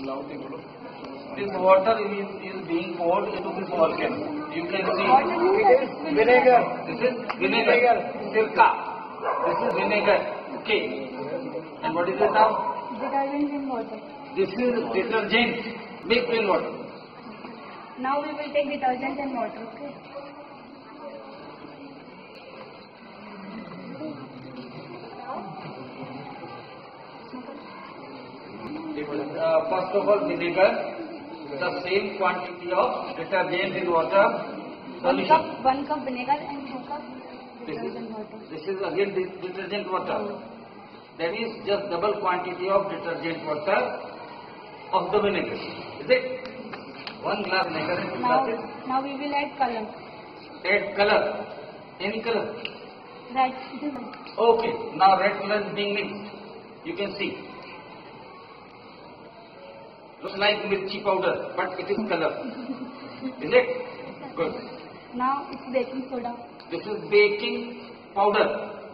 This water is being poured into this volcano. You can see. It is vinegar. This is vinegar. Sirka. This is vinegar. Okay. And what is it now? Detergent in water. This is detergent mixed in water. Now we will take detergent and water. Okay. First of all, vinegar, the same quantity of detergent in water solution. 1 cup vinegar and 2 cup detergent water. This is again detergent water. That is just double quantity of detergent water of the vinegar. Is it? 1 glass vinegar and 2 glasses. Now we will add color. Add color. Any color? Red. Okay. Now red color is being mixed. You can see. Looks like mirchi powder, but it is color. Is it? Good. Now it's baking soda. This is baking powder.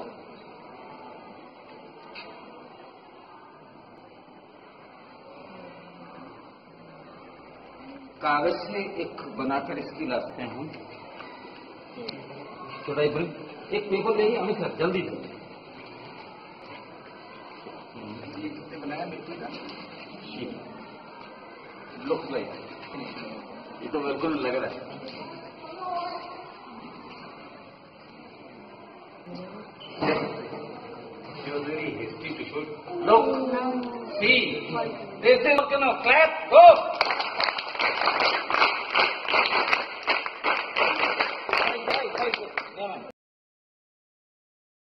कागज से एक बनाकर इसकी लाते हैं. Should I bring? एक paper ले Amit sir जल्दी से. ये किसने बनाया मिट्टी का? Looks like. ये तो बिल्कुल लग रहा है. She was very hasty to shoot. Look. See. This is volcano. Clap. Go.